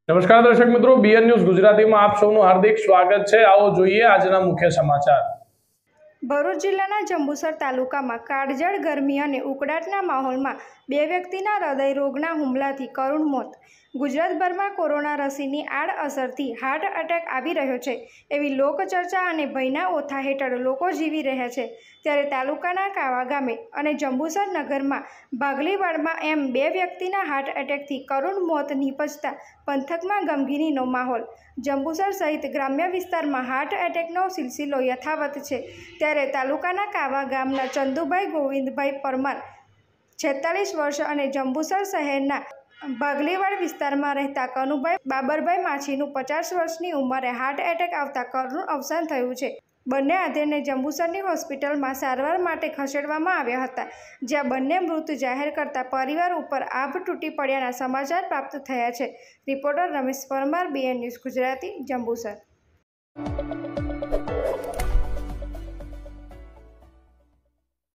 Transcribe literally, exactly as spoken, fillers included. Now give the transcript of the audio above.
નમસ્કાર દર્શક મિત્રો, બીએન ન્યૂઝ ગુજરાતીમાં આપ સૌનું હાર્દિક સ્વાગત છે। આવો જોઈએ આજના મુખ્ય સમાચાર। ભરૂચ જિલ્લાના જંબુસર તાલુકામાં કાળઝાળ ગરમી અને ઉકળાટના માહોલમાં બે વ્યક્તિના હૃદય રોગના હુમલાથી કરુણ મોત। ગુજરાતભરમાં કોરોના રસીની આડઅસરથી હાર્ટ એટેક આવી રહ્યો છે એવી લોકચર્ચા અને ભયના ઓથા હેઠળ લોકો જીવી રહ્યા છે। ત્યારે તાલુકાના કાવા ગામે અને જંબુસર નગરમાં ભાગલીવાડમાં એમ બે વ્યક્તિના હાર્ટ એટેકથી કરુણ મોત નીપજતા પંથકમાં ગમગીનીનો માહોલ। જંબુસર સહિત ગ્રામ્ય વિસ્તારમાં હાર્ટ એટેકનો સિલસિલો યથાવત છે। ત્યારે તાલુકાના કાવા ગામના ચંદુભાઈ ગોવિંદભાઈ પરમાર છેતાલીસ વર્ષ અને જંબુસર શહેરના ભાગલીવાડ વિસ્તારમાં રહેતા કનુભાઈ બાબરભાઈ માછીનું પચાસ વર્ષની ઉંમરે હાર્ટ એટેક આવતા કરુણ અવસાન થયું છે। બંને આધેડને જંબુસરની હોસ્પિટલમાં સારવાર માટે ખસેડવામાં આવ્યા હતા, જ્યાં બંને મૃત જાહેર કરતા પરિવાર ઉપર આભ તૂટી પડ્યાના સમાચાર પ્રાપ્ત થયા છે। Reporter Ramesh Parmar, BN news Gujarati, Jambusar.